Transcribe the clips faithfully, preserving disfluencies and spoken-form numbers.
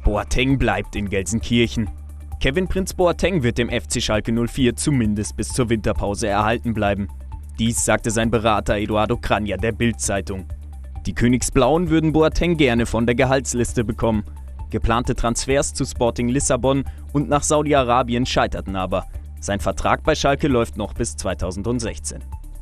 Boateng bleibt in Gelsenkirchen. Kevin Prinz Boateng wird dem F C Schalke null vier zumindest bis zur Winterpause erhalten bleiben. Dies sagte sein Berater Eduardo Cranja der Bild-Zeitung. Die Königsblauen würden Boateng gerne von der Gehaltsliste bekommen. Geplante Transfers zu Sporting Lissabon und nach Saudi-Arabien scheiterten aber. Sein Vertrag bei Schalke läuft noch bis zweitausendsechzehn.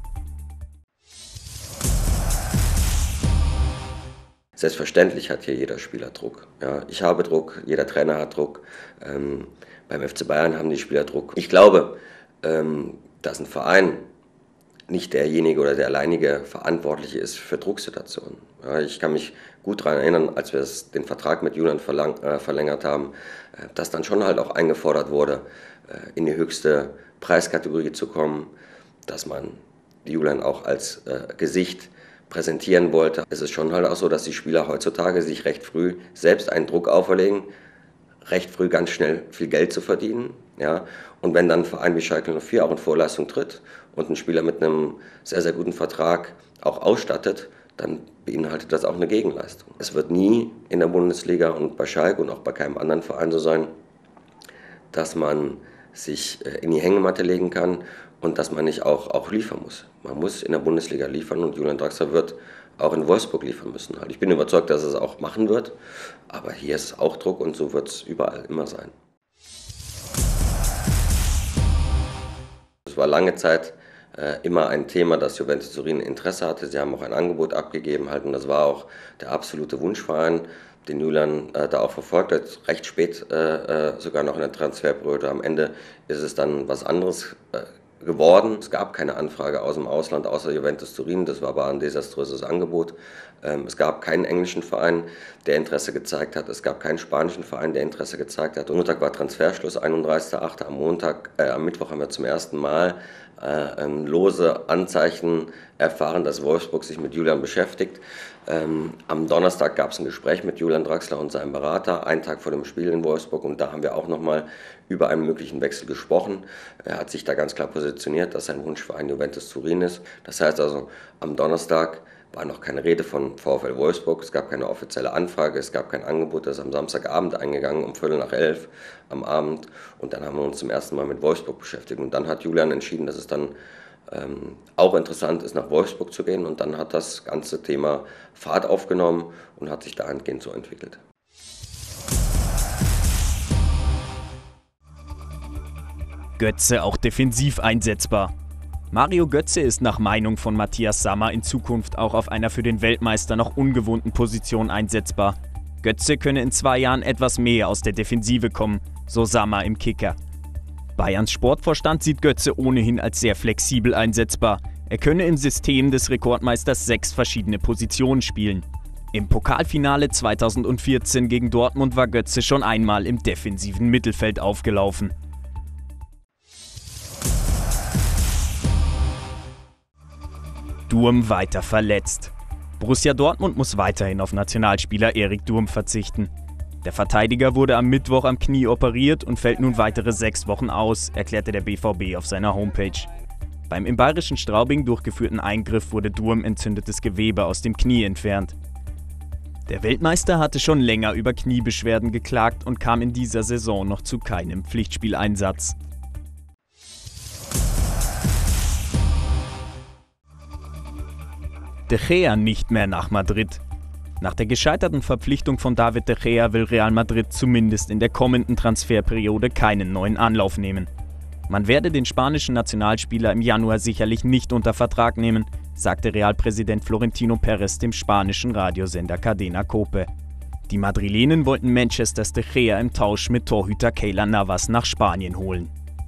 Selbstverständlich hat hier jeder Spieler Druck. Ja, ich habe Druck, jeder Trainer hat Druck. Ähm, beim F C Bayern haben die Spieler Druck. Ich glaube, ähm, dass ein Verein nicht derjenige oder der alleinige Verantwortliche ist für Drucksituationen. Ja, ich kann mich gut daran erinnern, als wir das, den Vertrag mit Julian verlang, äh, verlängert haben, äh, dass dann schon halt auch eingefordert wurde, äh, in die höchste Preiskategorie zu kommen, dass man Julian auch als äh, Gesicht präsentieren wollte. Es ist schon halt auch so, dass die Spieler heutzutage sich recht früh selbst einen Druck auferlegen, recht früh ganz schnell viel Geld zu verdienen. Ja? Und wenn dann ein Verein wie Schalke null vier auch in Vorleistung tritt und einen Spieler mit einem sehr, sehr guten Vertrag auch ausstattet, dann beinhaltet das auch eine Gegenleistung. Es wird nie in der Bundesliga und bei Schalke und auch bei keinem anderen Verein so sein, dass man sich in die Hängematte legen kann und dass man nicht auch, auch liefern muss. Man muss in der Bundesliga liefern und Julian Draxler wird auch in Wolfsburg liefern müssen. Ich bin überzeugt, dass er es auch machen wird, aber hier ist auch Druck und so wird es überall immer sein. Es war lange Zeit äh, immer ein Thema, dass Juventus Turin Interesse hatte. Sie haben auch ein Angebot abgegeben halt, und das war auch der absolute Wunschverein, den Julian äh, da auch verfolgt hat, recht spät äh, sogar noch in der Transferperiode. Am Ende ist es dann was anderes äh, geworden. Es gab keine Anfrage aus dem Ausland, außer Juventus Turin. Das war aber ein desaströses Angebot. Ähm, es gab keinen englischen Verein, der Interesse gezeigt hat. Es gab keinen spanischen Verein, der Interesse gezeigt hat. Am Montag war Transferschluss, einunddreißigster achter Am Montag, äh, am Mittwoch haben wir zum ersten Mal äh, ähm, lose Anzeichen erfahren, dass Wolfsburg sich mit Julian beschäftigt. Ähm, am Donnerstag gab es ein Gespräch mit Julian Draxler und seinem Berater, einen Tag vor dem Spiel in Wolfsburg, und da haben wir auch nochmal über einen möglichen Wechsel gesprochen. Er hat sich da ganz klar positioniert, dass sein Wunschverein Juventus Turin ist. Das heißt also, am Donnerstag war noch keine Rede von VfL Wolfsburg, es gab keine offizielle Anfrage, es gab kein Angebot, das ist am Samstagabend eingegangen, um Viertel nach elf am Abend, und dann haben wir uns zum ersten Mal mit Wolfsburg beschäftigt. Und dann hat Julian entschieden, dass es dann ähm, auch interessant ist, nach Wolfsburg zu gehen, und dann hat das ganze Thema Fahrt aufgenommen und hat sich dahingehend so entwickelt. Götze auch defensiv einsetzbar. Mario Götze ist nach Meinung von Matthias Sammer in Zukunft auch auf einer für den Weltmeister noch ungewohnten Position einsetzbar. Götze könne in zwei Jahren etwas mehr aus der Defensive kommen, so Sammer im Kicker. Bayerns Sportvorstand sieht Götze ohnehin als sehr flexibel einsetzbar. Er könne im System des Rekordmeisters sechs verschiedene Positionen spielen. Im Pokalfinale zweitausendvierzehn gegen Dortmund war Götze schon einmal im defensiven Mittelfeld aufgelaufen. Durm weiter verletzt. Borussia Dortmund muss weiterhin auf Nationalspieler Erik Durm verzichten. Der Verteidiger wurde am Mittwoch am Knie operiert und fällt nun weitere sechs Wochen aus, erklärte der B V B auf seiner Homepage. Beim im bayerischen Straubing durchgeführten Eingriff wurde Durm entzündetes Gewebe aus dem Knie entfernt. Der Weltmeister hatte schon länger über Kniebeschwerden geklagt und kam in dieser Saison noch zu keinem Pflichtspieleinsatz. De Gea nicht mehr nach Madrid. Nach der gescheiterten Verpflichtung von David De Gea will Real Madrid zumindest in der kommenden Transferperiode keinen neuen Anlauf nehmen. Man werde den spanischen Nationalspieler im Januar sicherlich nicht unter Vertrag nehmen, sagte Real-Präsident Florentino Pérez dem spanischen Radiosender Cadena Cope. Die Madrilenen wollten Manchesters De Gea im Tausch mit Torhüter Keylor Navas nach Spanien holen.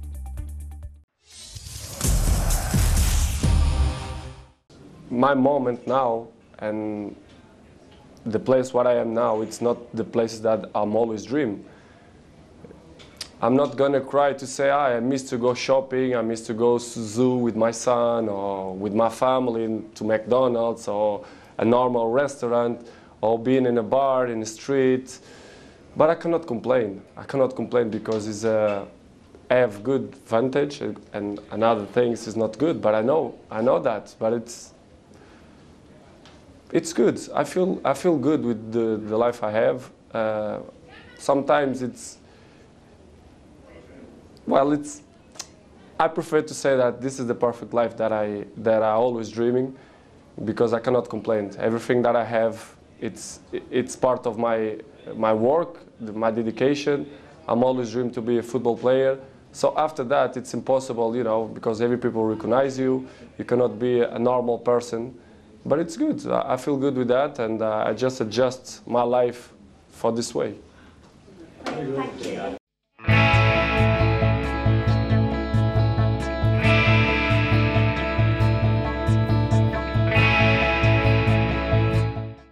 My moment now and the place where I am now, it's not the place that I'm always dream. I'm not gonna cry to say, ah, I miss to go shopping, I miss to go to zoo with my son or with my family to McDonald's or a normal restaurant or being in a bar in the street. But I cannot complain. I cannot complain because it's a, I have good vantage and, and other things is not good. But I know, I know that. But it's it's good. I feel I feel good with the, the life I have. Uh, sometimes it's, well, it's, I prefer to say that this is the perfect life that I, that I always dreaming, because I cannot complain. Everything that I have, it's, it's part of my, my work, my dedication. I'm always dreaming to be a football player. So after that, it's impossible, you know, because every people recognize you. You cannot be a normal person. But it's good. I feel good with that, and uh, I just adjust my life for this way. Thank you.